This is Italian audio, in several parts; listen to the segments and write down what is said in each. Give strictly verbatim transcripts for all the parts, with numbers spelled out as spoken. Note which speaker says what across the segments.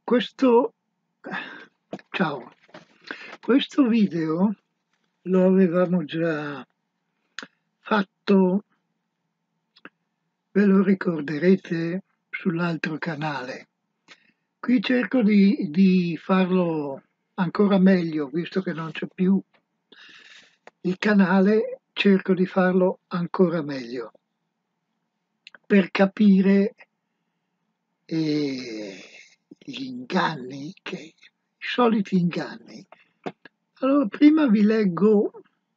Speaker 1: Questo ciao, questo video lo avevamo già fatto, ve lo ricorderete, sull'altro canale. Qui cerco di, di farlo ancora meglio, visto che non c'è più il canale, cerco di farlo ancora meglio per capire eh, gli inganni, che, i soliti inganni. Allora, prima vi leggo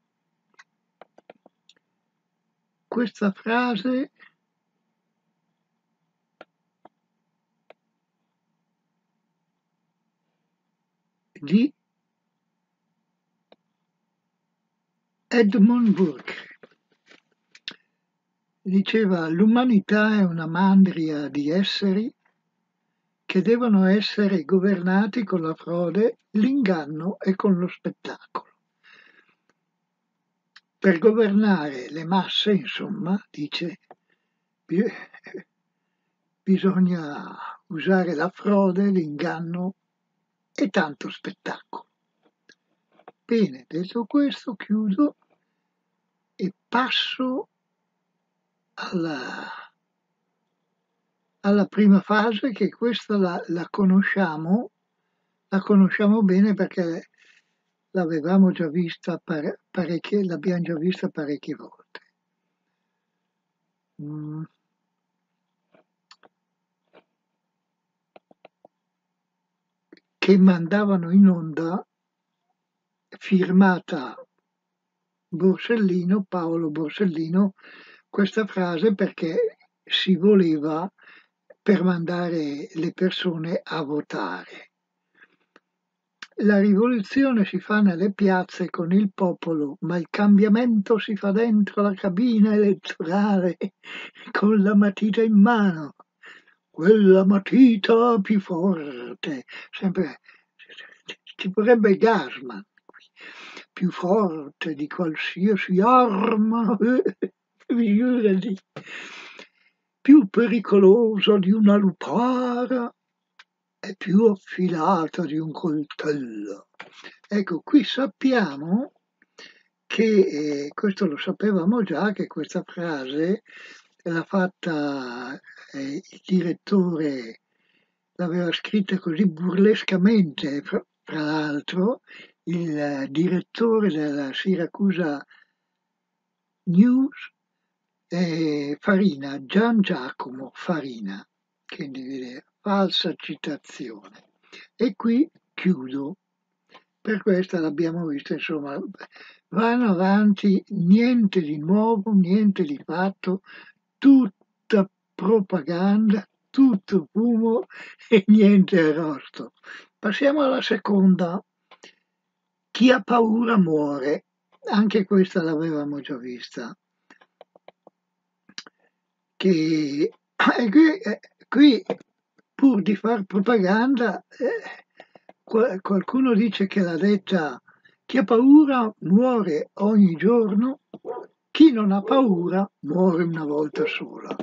Speaker 1: questa frase di Edmund Burke. Diceva: l'umanità è una mandria di esseri che devono essere governati con la frode, l'inganno e con lo spettacolo. Per governare le masse, insomma, dice, bisogna usare la frode, l'inganno e tanto spettacolo. Bene, detto questo, chiudo e passo alla, alla prima fase, che questa la, la conosciamo, la conosciamo bene perché l'avevamo già vista pare, parecchie, l'abbiamo già vista parecchie volte. Mm. Che mandavano in onda, firmata Borsellino, Paolo Borsellino, questa frase perché si voleva per mandare le persone a votare. La rivoluzione si fa nelle piazze con il popolo, ma il cambiamento si fa dentro la cabina elettorale con la matita in mano. Quella matita più forte, sempre ci vorrebbe Gasman, più forte di qualsiasi arma, figurati, più pericolosa di una lupara e più affilata di un coltello. Ecco, qui sappiamo che, eh, questo lo sapevamo già, che questa frase l'ha fatta eh, il direttore, l'aveva scritta così burlescamente, fra, fra l'altro, il eh, direttore della Siracusa News, eh, Farina, Gian Giacomo Farina, quindi falsa citazione. E qui chiudo. Per questa l'abbiamo vista, insomma, vanno avanti, niente di nuovo, niente di fatto, tutta propaganda, tutto fumo e niente arrosto. Passiamo alla seconda. Chi ha paura muore. Anche questa l'avevamo già vista. Che eh, qui, eh, qui, pur di far propaganda, eh, qualcuno dice che l'ha detta: chi ha paura muore ogni giorno, chi non ha paura muore una volta sola.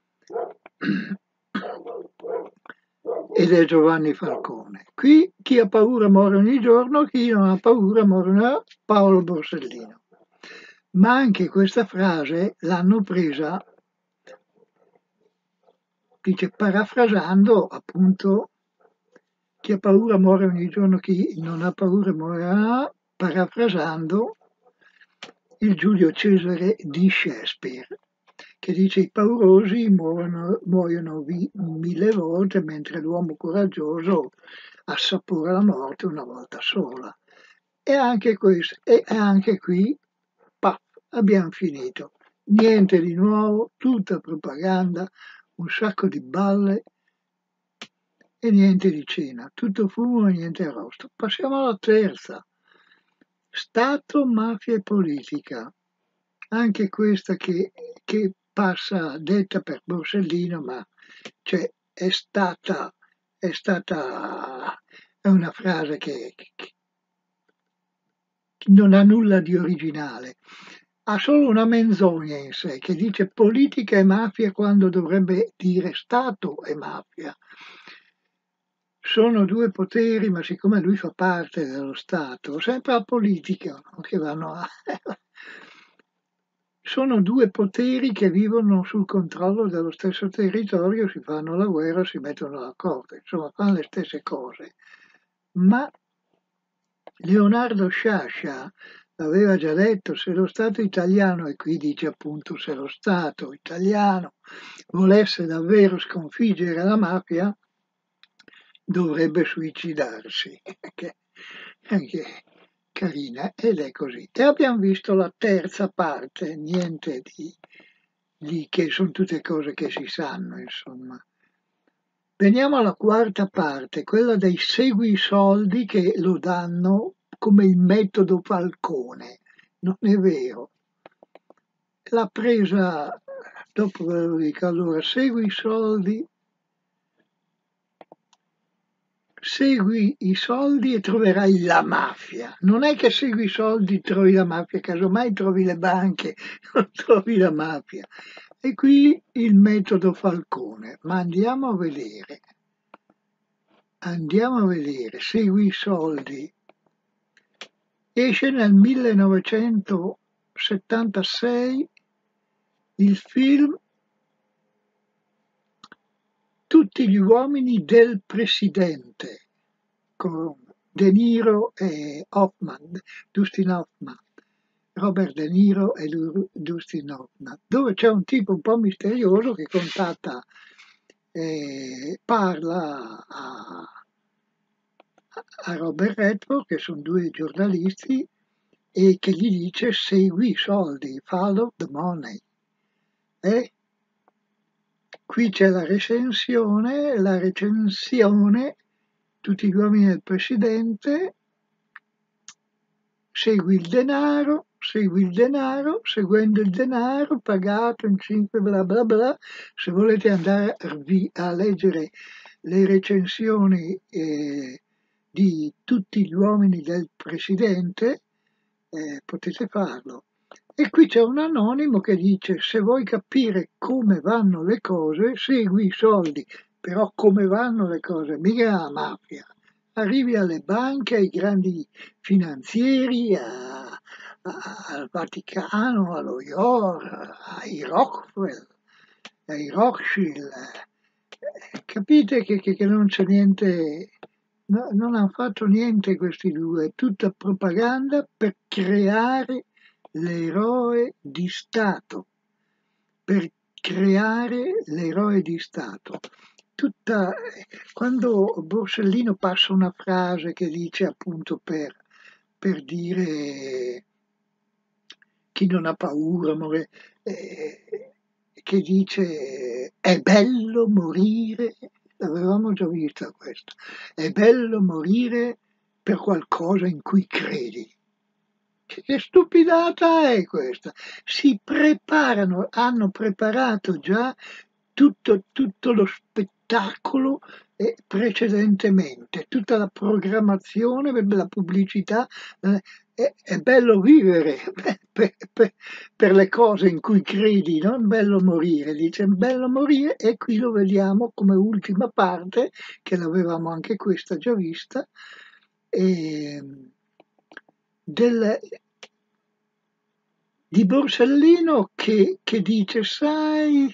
Speaker 1: Ed è Giovanni Falcone. Qui chi ha paura muore ogni giorno, chi non ha paura muore una volta, Paolo Borsellino. Ma anche questa frase l'hanno presa, dice, parafrasando appunto: chi ha paura muore ogni giorno, chi non ha paura morirà, parafrasando il Giulio Cesare di Shakespeare, che dice: i paurosi muoiono, muoiono vi, mille volte, mentre l'uomo coraggioso assapora la morte una volta sola. E anche, questo, e anche qui, paf, abbiamo finito. Niente di nuovo, tutta propaganda, un sacco di balle e niente di cena, tutto fumo e niente arrosto. Passiamo alla terza. Stato, mafia e politica. Anche questa che, che passa detta per Borsellino, ma cioè, è stata, è stata è una frase che, che non ha nulla di originale. Ha solo una menzogna in sé, che dice politica e mafia quando dovrebbe dire Stato e mafia. sono due poteri, ma siccome lui fa parte dello Stato, sempre la politica, no? Che vanno a... sono due poteri che vivono sul controllo dello stesso territorio, si fanno la guerra, si mettono d'accordo, insomma fanno le stesse cose. Ma Leonardo Sciascia aveva già detto, se lo Stato italiano, e qui dice appunto se lo Stato italiano volesse davvero sconfiggere la mafia, dovrebbe suicidarsi, che anche carina, ed è così. E abbiamo visto la terza parte, niente di, di che sono tutte cose che si sanno, insomma. Veniamo alla quarta parte, quella dei segui i soldi che lo danno come il metodo Falcone. Non è vero. L'ha presa, dopo ve lo dico, allora, segui i soldi, segui i soldi e troverai la mafia. Non è che segui i soldi e trovi la mafia, casomai trovi le banche, non trovi la mafia. E qui il metodo Falcone, ma andiamo a vedere. Andiamo a vedere, segui i soldi. Esce nel millenovecentosettantasei il film Tutti gli uomini del presidente con De Niro e Hoffman, Dustin Hoffman, Robert De Niro e Dustin Hoffman, dove c'è un tipo un po' misterioso che contatta e parla a a Robert Redford, che sono due giornalisti, e che gli dice segui i soldi, follow the money. E qui c'è la recensione, la recensione, tutti gli uomini del presidente, segui il denaro, segui il denaro, seguendo il denaro, pagato in cinque bla bla bla. Se volete andare a leggere le recensioni eh, di tutti gli uomini del presidente, eh, potete farlo. E qui c'è un anonimo che dice se vuoi capire come vanno le cose, segui i soldi, però come vanno le cose, mica la mafia. Arrivi alle banche, ai grandi finanzieri, a, a, al Vaticano, allo York, ai Rockefeller, ai Rothschild. Capite che, che, che non c'è niente, no, non hanno fatto niente questi due, tutta propaganda per creare l'eroe di Stato, per creare l'eroe di Stato. Tutta, quando Borsellino passa una frase che dice appunto per, per dire chi non ha paura, amore, eh, che dice è bello morire, l'avevamo già vista questa, è bello morire per qualcosa in cui credi. Che stupidata è questa? Si preparano, hanno preparato già tutto, tutto lo spettacolo eh, precedentemente, tutta la programmazione, la pubblicità. Eh, è, è bello vivere per, per, per le cose in cui credi, non bello morire. Dice bello morire e qui lo vediamo come ultima parte, che l'avevamo anche questa già vista. E, del, di Borsellino che, che dice sai,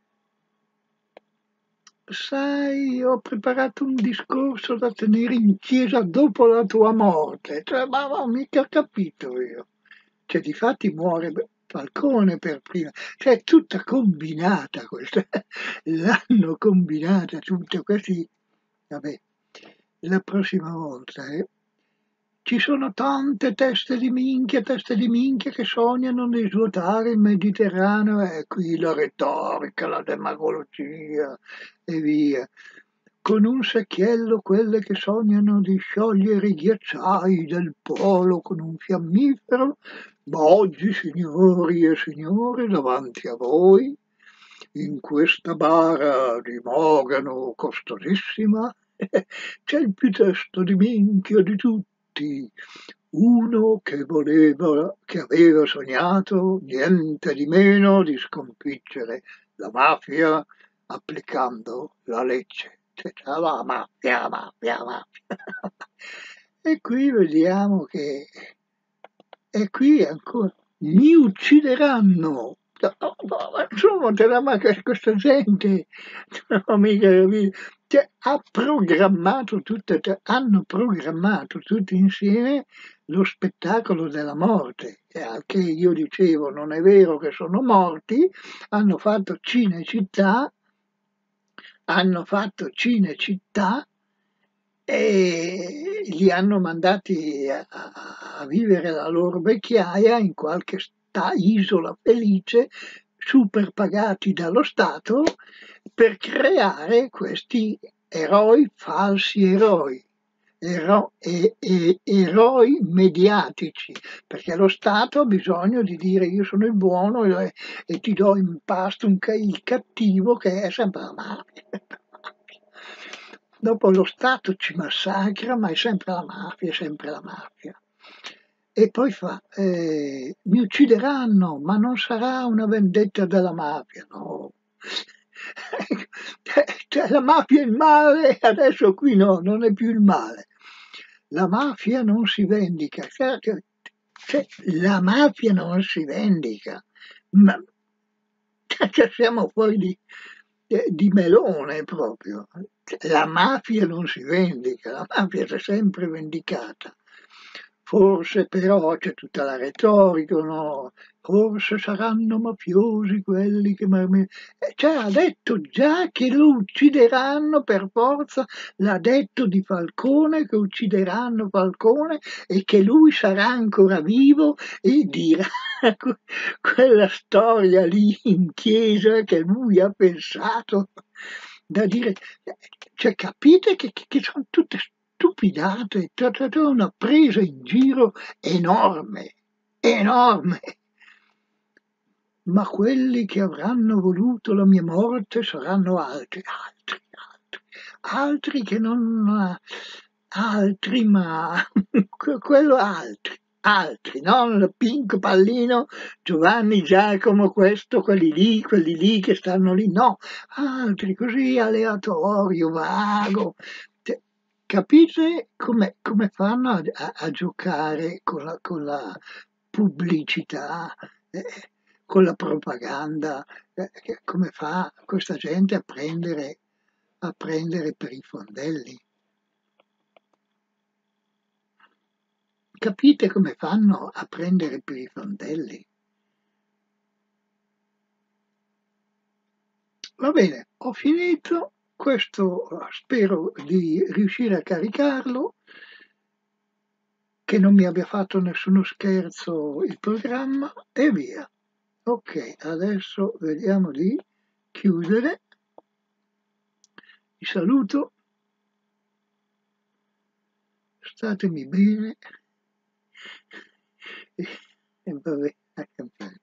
Speaker 1: sai, ho preparato un discorso da tenere in chiesa dopo la tua morte. Cioè, ma non ho mica capito io. Cioè, difatti muore Falcone per prima. Cioè, è tutta combinata questa. L'hanno combinata tutta. Questi, vabbè, la prossima volta, eh. Ci sono tante teste di minchia, teste di minchia che sognano di svuotare il Mediterraneo e qui la retorica, la demagogia e via. Con un secchiello quelle che sognano di sciogliere i ghiacciai del polo con un fiammifero, ma oggi, signori e signore, davanti a voi, in questa bara di mogano costosissima, c'è il più testo di minchia di tutti, uno che voleva, che aveva sognato niente di meno di sconfiggere la mafia applicando la legge la mafia, la mafia, la mafia. E qui vediamo che, e qui ancora, mi uccideranno. No, no, ma insomma, te la manca questa gente, non ho mica capito. Cioè, ha programmato tutte, hanno programmato tutti insieme lo spettacolo della morte, e al che io dicevo non è vero che sono morti, hanno fatto Cinecittà, hanno fatto Cinecittà e li hanno mandati a, a vivere la loro vecchiaia in qualche sta- isola felice, super pagati dallo Stato, per creare questi eroi, falsi eroi, ero- e- e- eroi mediatici, perché lo Stato ha bisogno di dire io sono il buono e, e ti do in pasto un ca- il cattivo che è sempre la mafia. Dopo lo Stato ci massacra, ma è sempre la mafia, è sempre la mafia. E poi fa, eh, mi uccideranno, ma non sarà una vendetta della mafia, no. Cioè, la mafia è il male, adesso qui no, non è più il male. La mafia non si vendica, cioè, cioè, la mafia non si vendica, ma cioè, siamo fuori di, eh, di melone proprio. La mafia non si vendica, la mafia si è sempre vendicata. Forse però c'è tutta la retorica, no? Forse saranno mafiosi quelli che... ma- mi- eh, Cioè ha detto già che lo uccideranno per forza, l'ha detto di Falcone che uccideranno Falcone e che lui sarà ancora vivo e dirà que- quella storia lì in chiesa che lui ha pensato da dire, cioè capite che, che- che sono tutte stupidate, c'è c'è- c'è una presa in giro enorme, enorme. Ma quelli che avranno voluto la mia morte saranno altri, altri, altri, altri che non... altri, ma quello altri, altri, non il Pink Pallino, Giovanni, Giacomo, questo, quelli lì, quelli lì che stanno lì, no, altri così aleatorio, vago. Cioè, capite come, come fanno a, a- a giocare con la, con la pubblicità, eh, con la propaganda, eh, che- come fa questa gente a prendere, a prendere per i fondelli? Capite come fanno a prendere per i fondelli? Va bene, ho finito. Questo eh, spero di riuscire a caricarlo, che non mi abbia fatto nessuno scherzo il programma e via. Ok, adesso vediamo di chiudere. Vi saluto, statemi bene e, e vabbè, a campare.